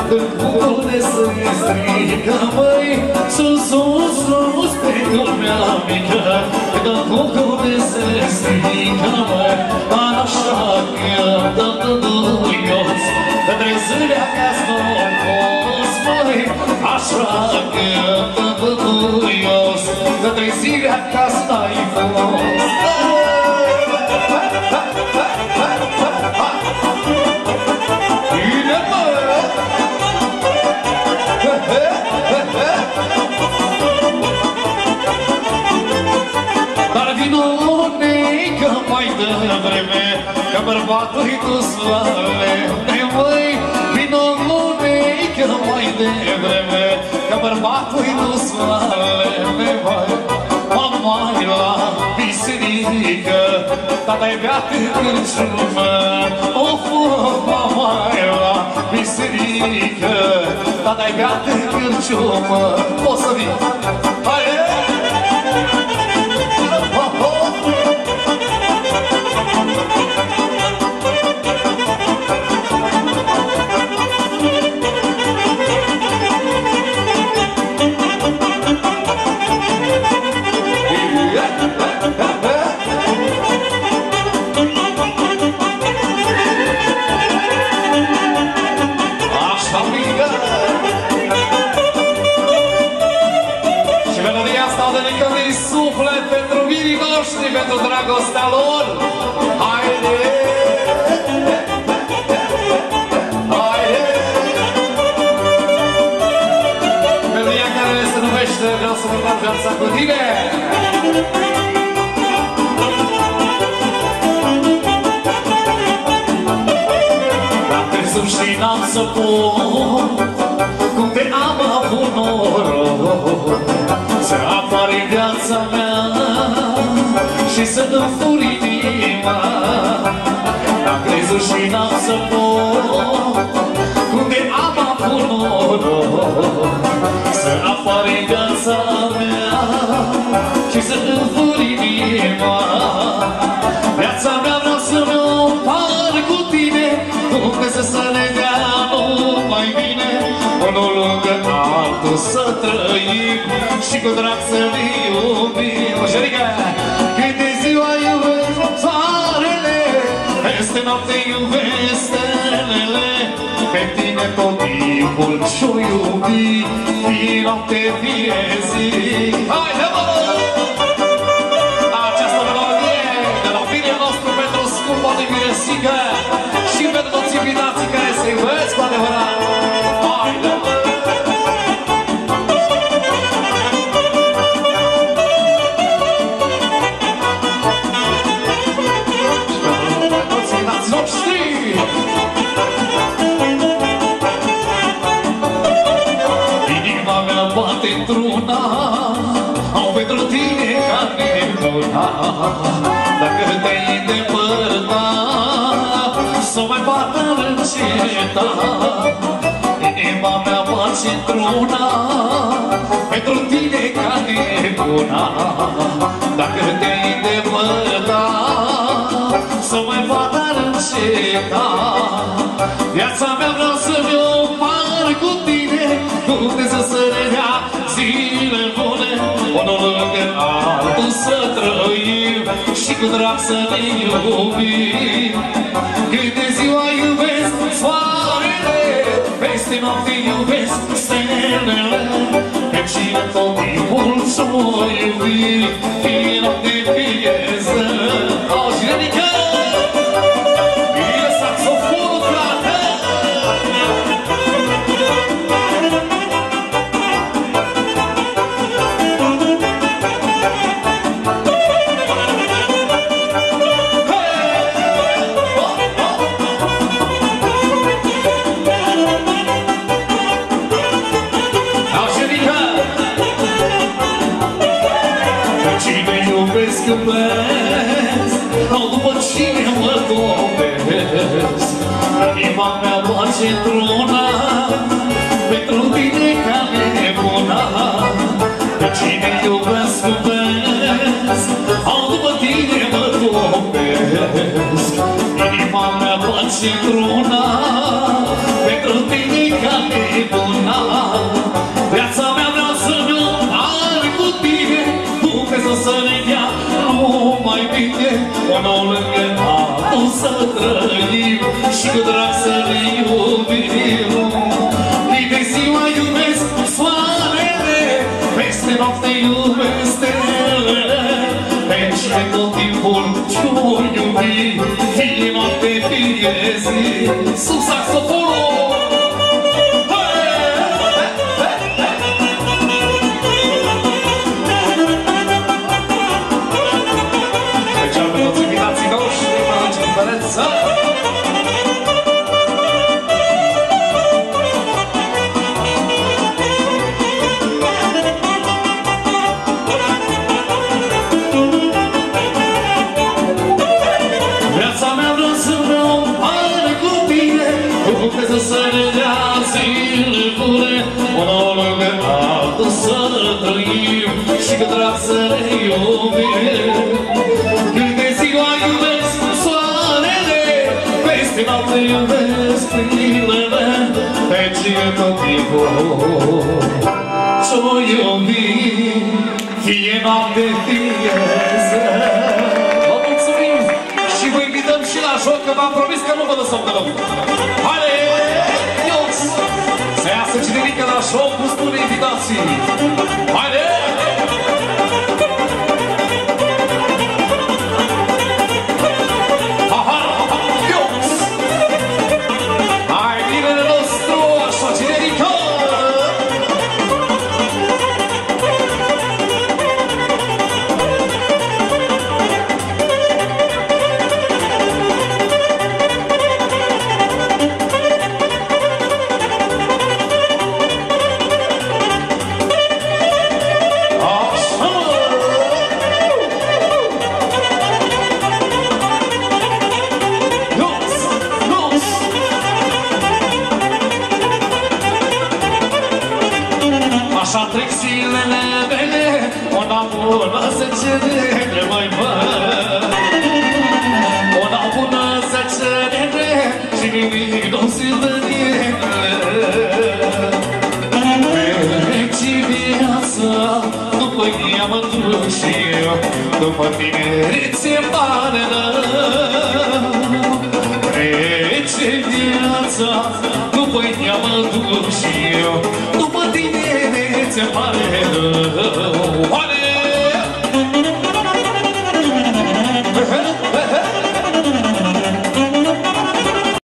în bucur de să-i strică, măi, sus, sus, sus, pe lumea mică, în bucur de să-i strică, măi, așa că-mi dă duios, că trezirea ca-s norocos, măi, așa că-mi dă duios, că trezirea ca-s n-ai frumos. Dar vino neică mai devreme, că bărbatul-i dus la lemne, măi. Vino neică mai devreme, că bărbatul-i dus la lemne, măi. Mama-i la biserică, tata-i beat în cârciumă. Of, mama-i la biserică, tata-i beat în cârciumă. Poți să vii? Haide! Pentru dragostea lor, haide! Haide! Melodia care se numește Vreau să vă viața cu tine! Dar crezut și n-am să pot cum te am avut noroc să apare viața mea și să-mi furi inima. Am crezut și n-am să pot cum de am avut noroc să apare viața mea și să-mi furi inima. Viața mea vreau să-mi o par cu tine, Dumnezeu să ne dea numai bine, unul lângă altul să trăim și cu drag să ne iubim. Moșerică! Câte ziua iubesc soarele, peste noapte iubesc stelele, pe tine tot timpul și-o iubi, fie noapte, fie zi. Haide, mă! Această melodie de la fiul nostru pentru scumpa de miresică și pentru toți invitații care se iubesc cu adevărat. Haide, mă! Într-una au pentru tine ca nebuna. Dacă te-ai îndepărta, să mai bată înceta. Inima mea face într-una pentru tine ca nebuna. Dacă te-ai îndepărta, să mai bată înceta. Viața mea vreau să-mi o par cu tine, Dumnezeu să ne dea zile bune, unul lângă altul să trăim și cu drag să ne iubim. Câte ziua iubesc soarele, peste noapte iubesc stelele, pe cine tot timpul s-o iubi, fie noapte, fie zi. Auzi, Renica! Bine saxofonul, frate! Au după cine mă dobesc, inima mea face într-una pentru tine ca nebuna. Pe cine iubesc, iubesc, au după tine mă dobesc, inima mea face într-una pentru tine ca nebuna. mai bine unul lângă altul să trăim și cu drag să ne iubim. Zi de ziua iubesc soarele, peste noapte iubesc stelele, deci de tot timpul ce-o iubi, fie noapte, fie zi. Sus saxofonul! Și că drag să ne iubim. Când de ziua iubesc soarele, peste noapte iubesc prilele, deci e tot timpul ce-o iubim, fie noapte, fie zi. Vă mulțumim și vă invităm și la joc, că v-am promis că nu vă lăsăm de loc. Haide, Iox! Să iasă cinerică la joc cu spune invitații. Haide! Așa trec zilele mele, una bună se cere, măi bă. Una bună se cere și nimic nu se vede. Trece viața, după ea mă duc și eu, după tinerețe pare rău. Trece viața, după ea mă duc și eu, după tinerețe pare rău.